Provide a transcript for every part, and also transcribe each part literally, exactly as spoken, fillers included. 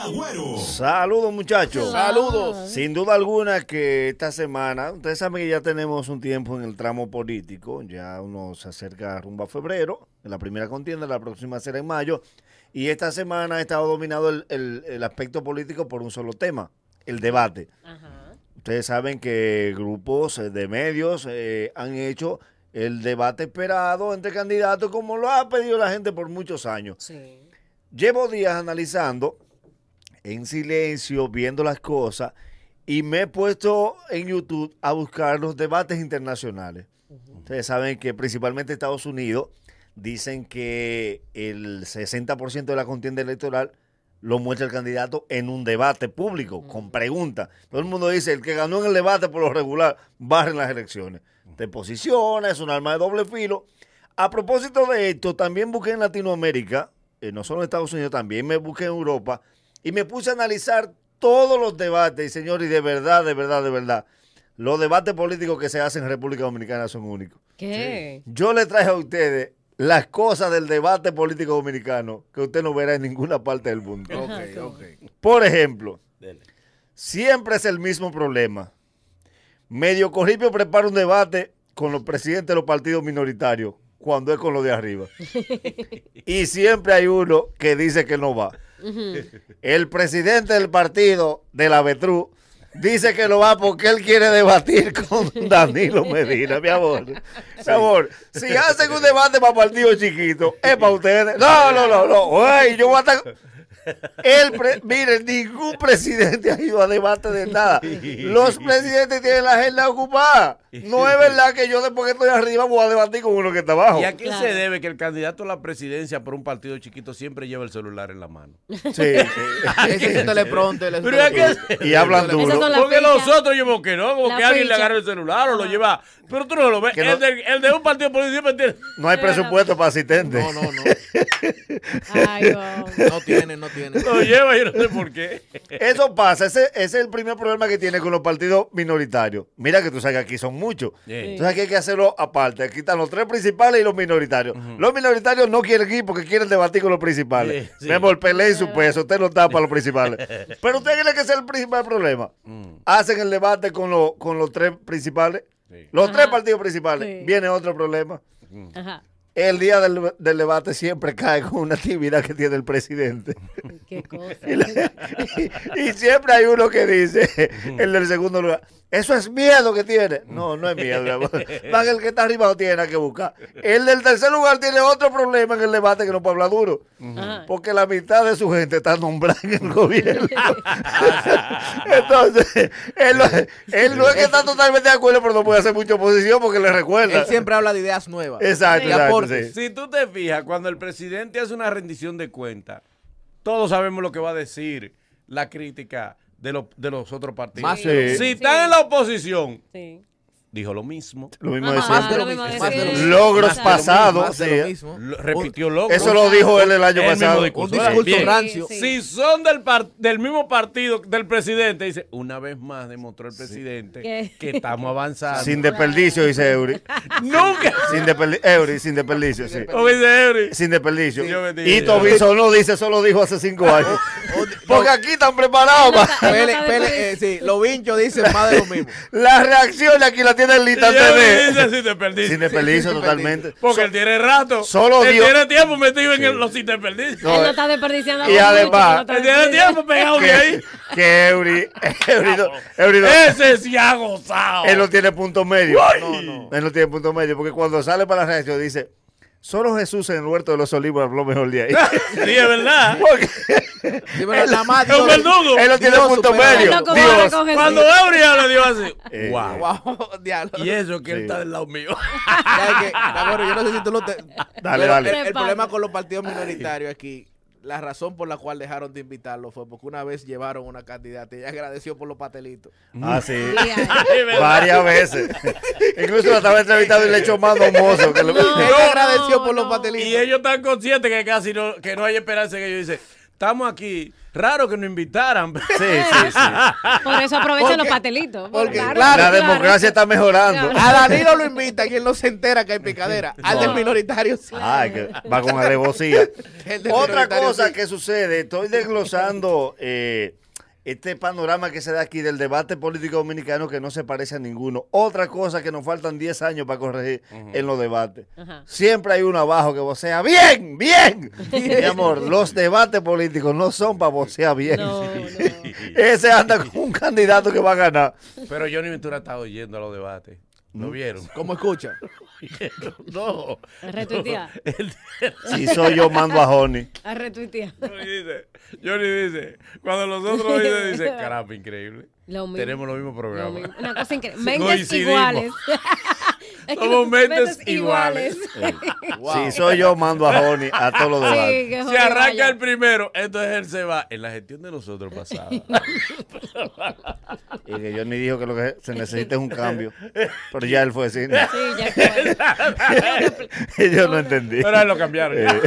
Agüero. Saludos, muchachos. Saludos. Sin duda alguna que esta semana, ustedes saben que ya tenemos un tiempo en el tramo político, ya uno se acerca rumbo a febrero, en la primera contienda, la próxima será en mayo, y esta semana ha estado dominado el, el, el aspecto político por un solo tema, el debate. Ajá. Ustedes saben que grupos de medios eh, han hecho el debate esperado entre candidatos como lo ha pedido la gente por muchos años. Sí. Llevo días analizando en silencio, viendo las cosas, y me he puesto en YouTube a buscar los debates internacionales. Uh-huh. Ustedes saben que principalmente Estados Unidos dicen que el sesenta por ciento de la contienda electoral lo muestra el candidato en un debate público, uh-huh, con preguntas. Todo el mundo dice, el que ganó en el debate por lo regular barre en las elecciones. Uh-huh. Te posiciona, es un arma de doble filo. A propósito de esto, también busqué en Latinoamérica, eh, no solo en Estados Unidos, también me busqué en Europa, y me puse a analizar todos los debates, y señores, y de verdad, de verdad, de verdad, los debates políticos que se hacen en República Dominicana son únicos. ¿Qué? Sí. Yo le traje a ustedes las cosas del debate político dominicano que usted no verá en ninguna parte del mundo. Okay, okay. Por ejemplo, Dele. siempre es el mismo problema. Medio Corripio prepara un debate con los presidentes de los partidos minoritarios cuando es con los de arriba. Y siempre hay uno que dice que no va. Uh-huh. El presidente del partido de la Betru dice que no va porque él quiere debatir con Danilo Medina, mi amor. Sí. Mi amor, si hacen un debate para partidos chiquitos, es para ustedes. No, no, no, no. Oye, yo voy a estar... El pre... Miren, ningún presidente ha ido a debate de nada. Los presidentes tienen la agenda ocupada. No es verdad que yo después que estoy arriba voy a debatir con uno que está abajo. ¿Y a qué claro. se debe que el candidato a la presidencia por un partido chiquito siempre lleva el celular en la mano? Sí, sí. Ese es el teleprompter. Pero es que... Y hablan duro. Porque nosotros llevamos que no, como la que alguien fecha. le agarra el celular o lo lleva. Pero tú no lo ves. No, el, de, el de un partido político siempre tiene... No hay presupuesto para asistentes. No, no, no. Ay, no. No tiene, no tiene. Lo lleva y no sé por qué. Eso pasa. Ese, ese es el primer problema que tiene con los partidos minoritarios. Mira que tú sabes que aquí son muchos. Sí. Entonces aquí hay que hacerlo aparte. Aquí están los tres principales y los minoritarios. Uh-huh. Los minoritarios no quieren ir porque quieren debatir con los principales. Sí, sí. Mejor peleen su peso. Usted no está para los principales. Pero usted tiene que ser el principal problema. Uh-huh. Hacen el debate con, lo, con los tres principales. Sí. Los Ajá. tres partidos principales. Sí. Viene otro problema. Ajá. El día del, del debate siempre cae con una actividad que tiene el presidente. Qué cosa. Y, la, y, y siempre hay uno que dice, el del segundo lugar, eso es miedo que tiene. No, no es miedo. Más el que está arriba no tiene nada que buscar. El del tercer lugar tiene otro problema en el debate que no puede hablar duro. Uh-huh. Porque la mitad de su gente está nombrada en el gobierno. Entonces, él, él no es que está totalmente de acuerdo, pero no puede hacer mucha oposición porque le recuerda. Él siempre habla de ideas nuevas. Exacto, sí. exacto. Sí. Si tú te fijas, cuando el presidente hace una rendición de cuentas, todos sabemos lo que va a decir la crítica de, lo, de los otros partidos. Sí. Sí. Si están sí. en la oposición, sí. dijo lo mismo. Lo mismo Ajá, más de lo mismo. Más de lo mismo. Logros pasados. Sí. Repitió logros. Eso lo dijo él el año el pasado. Un discurso Bien. rancio. Sí, sí. Si son del, par del mismo partido del presidente, dice, una vez más demostró el presidente sí. que estamos avanzando. Sin desperdicio, dice Eury. Nunca. Sin desperdicio. Eury, sin desperdicio, sí. ¿Cómo dice Eury? Sin desperdicio. Sí, y Tobiso no dice, eso lo dijo hace cinco años. Porque aquí están preparados para... Pele, pele, eh, sí, los vinchos dicen más de lo mismo. La reacción aquí la tiene el lista T V. Dice sin desperdicio. Sin desperdicio, sí, totalmente. Porque so, él tiene rato. Solo él Dios. tiene tiempo metido sí. en los sin desperdicio. No, él no está desperdiciando. Y además, él tiene tiempo pegado de ahí. Que Eury, Eury, no, Eury no. Ese sí ha gozado. Él no tiene punto medio. No, no. Él no tiene punto medio. Porque cuando sale para la reacción dice, solo Jesús en el huerto de los olivos habló mejor de ahí. Sí, es verdad. Porque sí, pero él, más, Dios, es verdugo. Él no tiene Dios, punto supera. medio. No, Dios. Cuando Eury habla, Dios así. Eh, wow. wow. Y eso que sí. él está del lado mío. Que, bueno, yo no sé si tú lo te... Dale, dale. El, el problema con los partidos minoritarios aquí, la razón por la cual dejaron de invitarlo fue porque una vez llevaron una candidata y ella agradeció por los patelitos. Ah, sí. Varias veces. Incluso la estaba entrevistando y le echó más mozo. Que lo... no, ella agradeció no, por los patelitos. Y ellos están conscientes que casi no, que no hay esperanza en ellos. Dicen, estamos aquí. Raro que nos invitaran. Sí, sí, sí. Por eso aprovechan Porque- los patelitos. porque, Claro, claro, La claro. democracia está mejorando. Claro. A Danilo lo invita y él no se entera que hay picadera. Al No. del minoritario sí. Ay, que va con alevosía. El del Otra minoritario cosa sí. que sucede, estoy desglosando eh, este panorama que se da aquí del debate político dominicano que no se parece a ninguno. Otra cosa que nos faltan diez años para corregir en los debates. Ajá. Siempre hay uno abajo que vocea bien, bien. Mi amor, los debates políticos no son para vocear bien. No, no. Ese anda con un candidato que va a ganar. Pero Johnny Ventura está oyendo a los debates. ¿Lo vieron? ¿Cómo escucha? No. A retuitear. Él- Si soy yo, mando a Honey. A retuitear. Johnny dice, Johnny dice, cuando los otros dicen, dice, caramba, increíble. Lo mismo. Tenemos los mismos Lo programas. mismo. Una cosa increíble. Mentes Coincidimos. iguales. Es que Somos los mentes iguales. Wow. Si soy yo, mando a Honey a todos los debates. Sí, que Si joder, arranca vaya. el primero, entonces él se va en la gestión de nosotros pasada. Y que yo ni dijo que lo que se necesita es un cambio. Pero ya él fue cine. Sí, ya fue. Yo no entendí. Pero él lo cambiaron. Eh,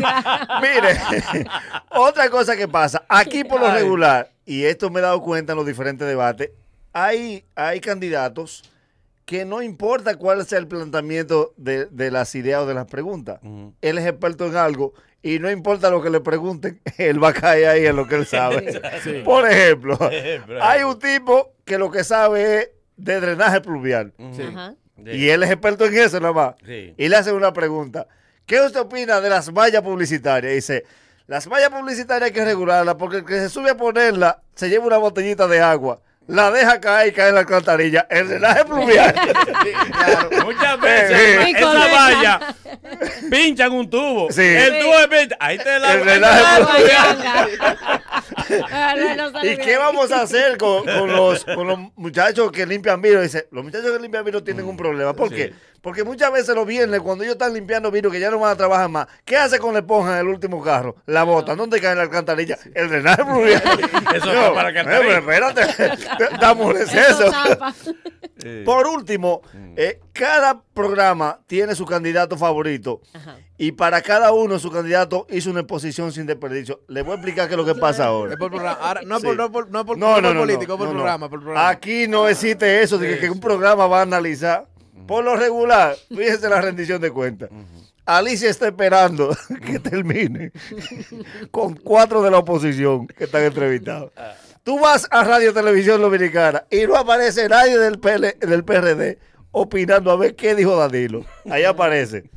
Mire, otra cosa que pasa, aquí por lo Ay. regular, y esto me he dado cuenta en los diferentes debates, hay, hay candidatos que no importa cuál sea el planteamiento de, de las ideas o de las preguntas. Ujú. Él es experto en algo y no importa lo que le pregunten, él va a caer ahí en lo que él sabe. Sí. Por ejemplo, Ejemplo. hay un tipo que lo que sabe es de drenaje pluvial. Sí. Ajá. Sí. Y él es experto en eso nada más. Sí. Y le hacen una pregunta. ¿Qué usted opina de las vallas publicitarias? Dice, las vallas publicitarias hay que regularlas porque el que se sube a ponerla se lleva una botellita de agua, la deja caer y cae en la alcantarilla. El drenaje pluvial. Sí, claro. Muchas veces Eh, eh. esa valla pinchan un tubo. Sí. El tubo de pincha. Ahí te la El drenaje Agua, pluvial. yanga. Ah, no, no sale ¿Y bien. qué vamos a hacer con, con los, con los muchachos que limpian vidrio? Dice, los muchachos que limpian vidrio tienen un problema. ¿Por Sí. qué? Porque muchas veces los viernes, cuando ellos están limpiando vidrio, que ya no van a trabajar más, ¿qué hace con la esponja en el último carro? La botan. ¿Dónde cae en la alcantarilla? El drenaje pluvial. Eso No, fue para eh, alcantarilla. pero espérate, damos Eso eso. tapa. Sí. Por último, eh, cada programa tiene su candidato favorito. Ajá. Y para cada uno su candidato hizo una exposición sin desperdicio. Les voy a explicar qué es lo que pasa ahora. Es por programa. Ahora, no es Sí. por, no es por, no es por, No, no no, es por no, político, no, es por no, no. programa, por programa. Aquí no existe eso de que, que un programa va a analizar. Por lo regular, fíjense la rendición de cuentas. Alicia está esperando que termine con cuatro de la oposición que están entrevistados. Tú vas a Radio Televisión Dominicana y no aparece nadie del, P L del P R D opinando a ver qué dijo Danilo. Ahí aparece.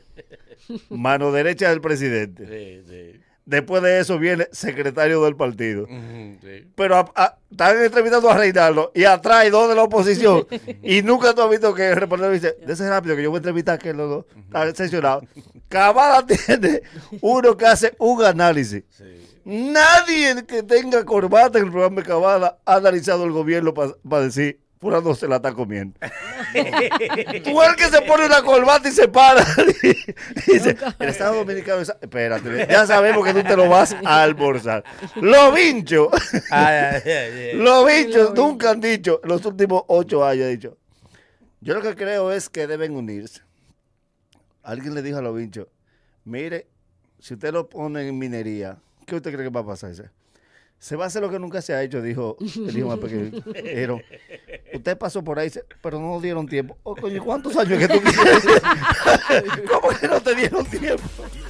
Mano derecha del presidente. Sí, sí. Después de eso viene secretario del partido. Ujú, sí. Pero a- a- están entrevistando a Reinaldo y atrás hay dos de la oposición. Y nunca tú has visto que el reportero dice, dése rápido que yo voy a entrevistar a aquel los dos. Está sesionado. Cavada tiene uno que hace un análisis. Sí. Nadie que tenga corbata en el programa de Cavada ha analizado el gobierno para decir, fulano se la está comiendo. Tú el que se pone una corbata y se para y dice, el Estado Dominicano, es- espérate, ya sabemos que tú te lo vas a almorzar. Los vinchos, Ay, ay, ay, ay. los bichos nunca han dicho, en los últimos ocho años han dicho, yo lo que creo es que deben unirse. Alguien le dijo a los bichos, mire, si usted lo pone en minería, ¿qué usted cree que va a pasar? Dice, se va a hacer lo que nunca se ha hecho, dijo el hijo más pequeño. Dijeron, usted pasó por ahí, dice, pero no nos dieron tiempo. Oh, coño, ¿cuántos años que tú quieres? ¿Cómo que no te dieron tiempo?